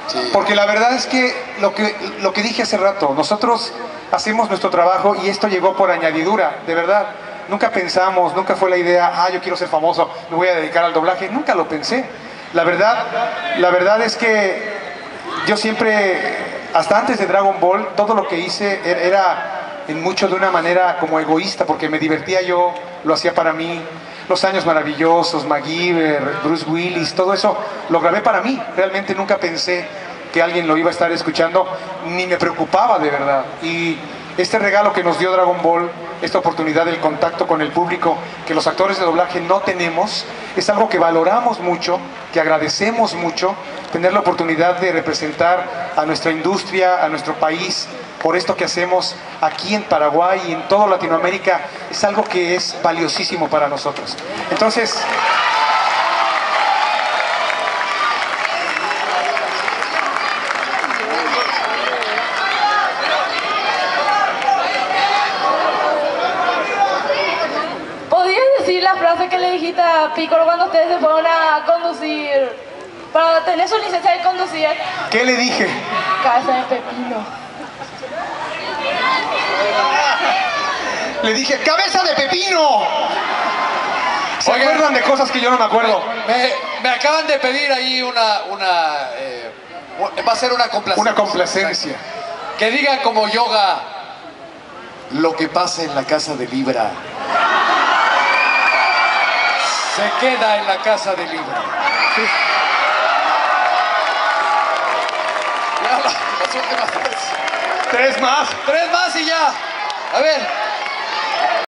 Sí. Porque la verdad es que lo que dije hace rato, nosotros hacemos nuestro trabajo y esto llegó por añadidura, de verdad. Nunca pensamos, nunca fue la idea, yo quiero ser famoso, me voy a dedicar al doblaje. Nunca lo pensé. La verdad es que yo siempre, hasta antes de Dragon Ball, todo lo que hice era en mucho de una manera como egoísta, porque me divertía yo, lo hacía para mí. Los Años Maravillosos, MacGyver, Bruce Willis, todo eso lo grabé para mí. Realmente nunca pensé que alguien lo iba a estar escuchando, ni me preocupaba de verdad. Y este regalo que nos dio Dragon Ball, esta oportunidad del contacto con el público que los actores de doblaje no tenemos, es algo que valoramos mucho, que agradecemos mucho, tener la oportunidad de representar a nuestra industria, a nuestro país, por esto que hacemos aquí en Paraguay y en toda Latinoamérica, es algo que es valiosísimo para nosotros. Entonces, ¿podrías decir la frase que le dijiste a Piccolo cuando ustedes se fueron a conducir, para tener su licencia de conducir? ¿qué le dije? Cabeza de pepino. Le dije, ¡cabeza de pepino! ¿Se Oigan, acuerdan de cosas que yo no me acuerdo? Me acaban de pedir ahí va a ser una complacencia. Una complacencia. Que digan como yoga, lo que pasa en la casa de Libra se queda en la casa de Libra. Ya, las últimas tres. ¿Tres más? Tres más y ya. A ver.